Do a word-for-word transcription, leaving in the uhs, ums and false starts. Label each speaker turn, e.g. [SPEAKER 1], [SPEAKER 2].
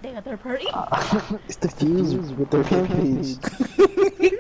[SPEAKER 1] They got third party.
[SPEAKER 2] It's the fuse with their fan page.